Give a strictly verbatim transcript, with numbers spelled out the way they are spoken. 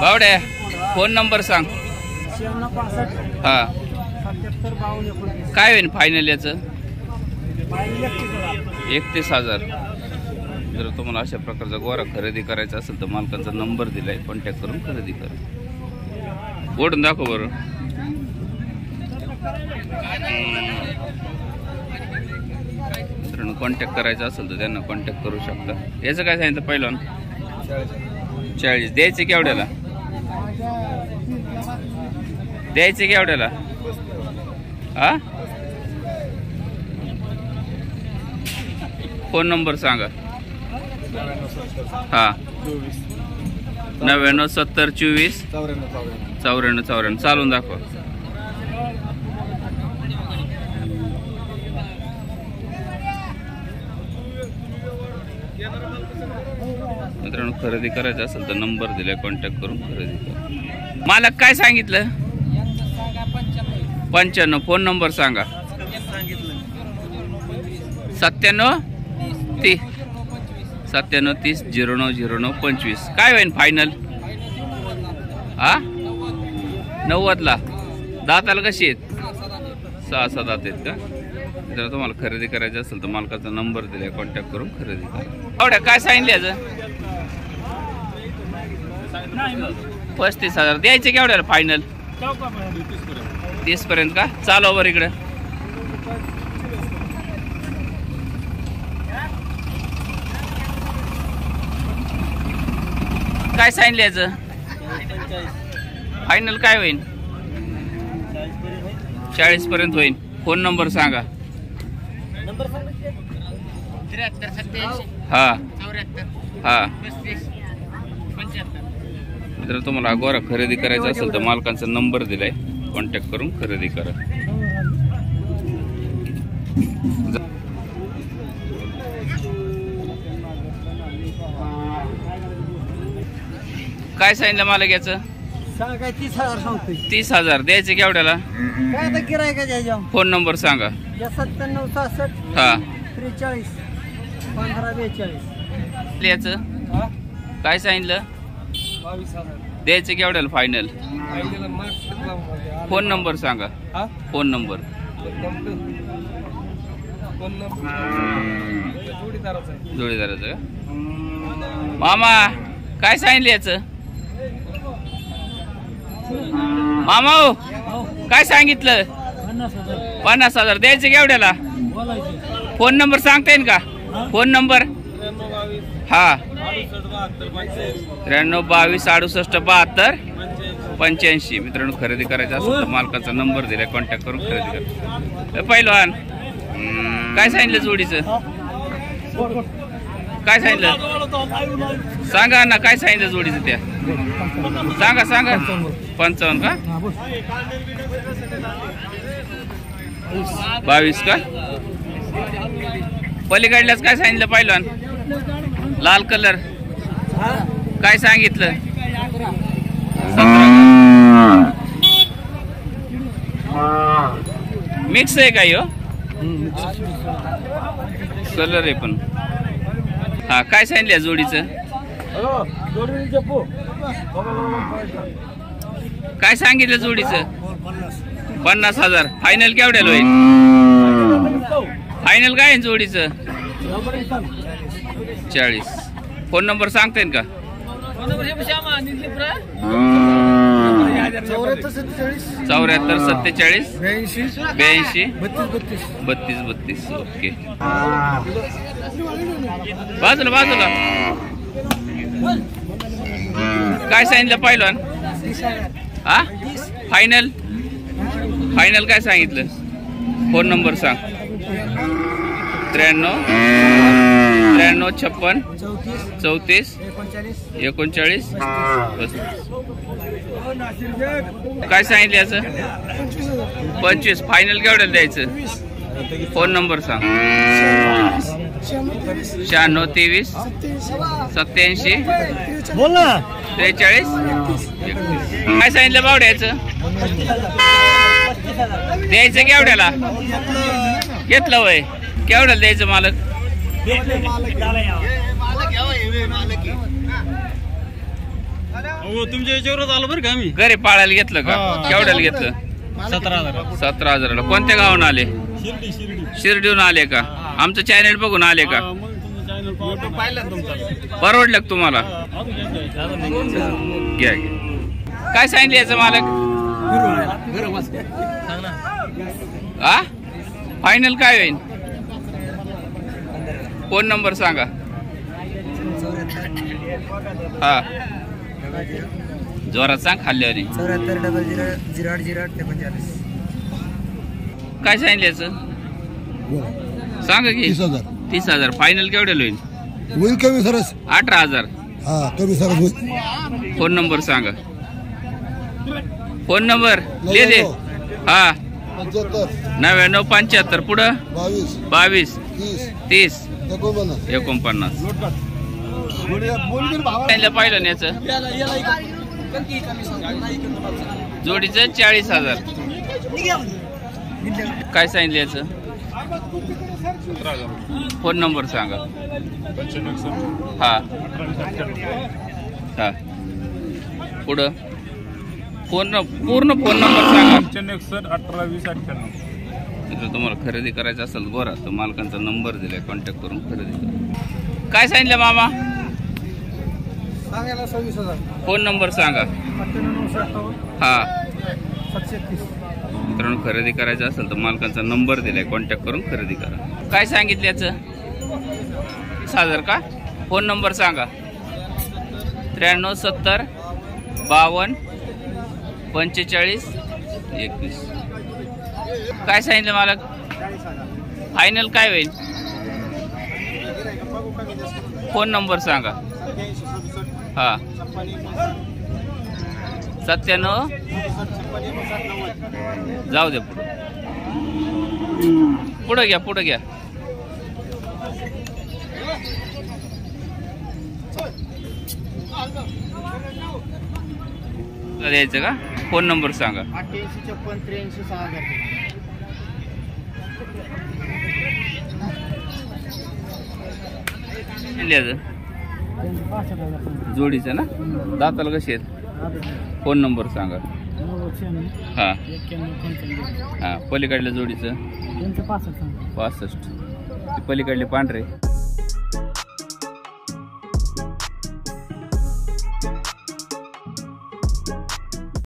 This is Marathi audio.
बावड्या फोन नंबर सांग। हा काय होईल फायनल याचं? एकतीस हजार। जर तुम्हाला अशा प्रकारचा गोरा खरेदी करायचा असेल तर मालकाचा नंबर दिलाय, कॉन्टॅक्ट करून खरेदी करा। ओढून दाखव बरं। मित्रांनो कॉन्टॅक्ट करायचा असेल तर त्यांना कॉन्टॅक्ट करू शकता। याचं काय सांगितलं पहिलं? चाळीस। द्यायचे केवढ्याला? द्यायचे केवढ्याला? हा फोन नंबर सांगा। हा नव्याण्णव सत्तर चोवीस चौऱ्याण्णव चौऱ्याण्णव चालून दाखवा। मित्रांनो खरेदी करायचं असेल तर नंबर दिलाय, कॉन्टॅक्ट करून खरेदी करा। मालक काय सांगितलं? पंच्याण्णव। फोन नंबर सांगा। सत्त्याण्णव तीस सत्त्याण्णव तीस झिरो नऊ झिरो नऊ पंचवीस। काय होईल फायनल? हा नव्वदला। दाताला कशी आहेत? सहा सहा दात आहेत का? जर तुम्हाला खरेदी करायची असेल तर मालकाचा नंबर दिलाय, कॉन्टॅक्ट करून खरेदी करा। एवढ्या काय सांगितलं याचं? पस्तीस हजार। द्यायचे केवढ्याला फायनल? तीस पर्यंत का? चालव बर इकडे। काय सांगितलं याचं? फायनल काय होईल? चाळीस पर्यंत होईल। फोन नंबर सांगा। हा हा मित्र तुम्हाला गोरा खरेदी करायचा असेल तर मालकांचा नंबर दिलाय, कॉन्टॅक्ट करून खरेदी करा। काय सांगितलं मालक याचं? तीस हजार सांगतोय। तीस हजार। द्यायचे केवढ्याला? काय तर गिरायका? फोन नंबर सांगा। सत्त्याण्णव सहासष्ट हा त्रेचाळीस पंधरा बेचाळीस। याचं काय सांगितलं? बावीस हजार। द्यायचे केवढ्याला फायनल? फोन नंबर सांगा। फोन नंबर जोडीदाराचं का? मामा काय सांगितलं याचं? मामा हो काय सांगितलं? पन्नास हजार। द्यायचे केवढ्याला? फोन नंबर सांगता येईल का? फोन नंबर हा त्र्याण्णव बावीस अडुसष्ट बहात्तर पंच्याऐंशी। मित्रांनो खरेदी करायचं असेल तर मालकाचा नंबर दिलाय, कॉन्टॅक्ट करून खरेदी करा। पहिलवान काय सांगितलं जोडीचं? काय सांगितलं सांगा ना? काय सांगितलं जोडीचं त्या? सांगा सांगा। पंचावन्न का? बावीस का? पलीकडल्याच काय सांगितलं पहिलवान? लाल कलर काय सांगितलं? मिक्स आहे काय हो? कलर आहे पण। हा काय सांगितलं जोडीचं? काय सांगितलं जोडीचं? पन्नास हजार। फायनल केवढ्याला होईल? फायनल काय आहे जोडीचं? चाळीस। फोन नंबर सांगता येईल का? चौऱ्याहत्तर सत्तेचाळीस ब्याऐंशी बत्तीस बत्तीस। ओके बाजूला बाजूला। काय सांगितलं पहिलवान? हा फायनल फायनल काय सांगितलं? फोन नंबर सांग। त्र्याण्णव त्र्याण्णव छप्पन चौतीस एकोणचाळीस पस्तीस। काय सांगितलं याचं? पंचवीस। फायनल केवढ्याला द्यायचं? फोन नंबर सांग। शहाण्णव तेवीस सत्याऐंशी त्रेचाळीस। काय सांगितलं बावड्याचं? द्यायचं केवढ्याला? घेतलं वय केवढ्याला द्यायचं मालक? हो तुमच्या याच्यावरच आलो बरं का आम्ही. घरी पाळायला घेतलं का? हा. केवढ्याला घेतलं? सतरा हजार. सतरा हजाराला. कोणत्या गावून आले? शिर्डी शिर्डी. शिर्डीहून आले का? आमचं चॅनल बघून आले का? हा, मग तुमचं चॅनल पाहिलं तुमचं. परवडलं का तुम्हाला? घ्या घ्या. काय सांगितलं याचं मालक? हा फायनल काय होईल? फोन नंबर सांगा. हा जोरात सांग खाल्ल्याने. चौऱ्याहत्तर डबल झिरो झिरो आठ झिरो आठ एकोणचाळीस. काय सांगितलं याचं? सांगा की. तीस हजार तीस हजार. फायनल केवढ्याला होईल? होईल कमी सरस. अठरा हजार. हा कमी सरस होईल. फोन नंबर सांगा. फोन नंबर ले दे. हा पंच्याहत्तर नव्याण्णव पंच्याहत्तर पुढं बावीस बावीस तीस तीस एकोणपन्नास. एकोणपन्नास. पाहिलं ना याचं जोडीचं चाळीस हजार. काय सांगितलं याचं? फोन नंबर सांगा. हा हा पुढं फोन पूर्ण फोन नंबर सांगा. अठरा वीस अठ्ठ्याण्णव. जर तुम्हाला खरेदी करायचं असेल बरं तर मालकांचा नंबर दिलाय, कॉन्टॅक्ट करून खरेदी करा. काय सांगितलं मामा? सांगायला सव्वीस हजार. फोन नंबर सांगा. अठ्ठ्याण्णव अठ्ठावन्न हा सातशे तीस. मित्रांनो खरेदी करायचं असेल तर मालकांचा नंबर दिलाय, कॉन्टॅक्ट करून खरेदी करा. काय सांगितलं याचं? तीस हजार का? फोन नंबर सांगा. त्र्याण्णव सत्तर बावन्न पंचेचाळीस एकवीस. काय सांगितलं मालक? फायनल काय होईल? फोन नंबर सांगा. हा सत्त्याण्णव. जाऊ दे पुढं पुढं घ्या पुढं घ्या. द्यायचं का? फोन नंबर सांगा. अठ्ठ्याऐंशी छप्पन त्र्याऐंशी सहा हजार. जोडीचं ना? दाताला कशी आहेत? फोन नंबर सांगा. हा हा पलीकडल्या जोडीचं पासष्ट. पलीकडले पांढरे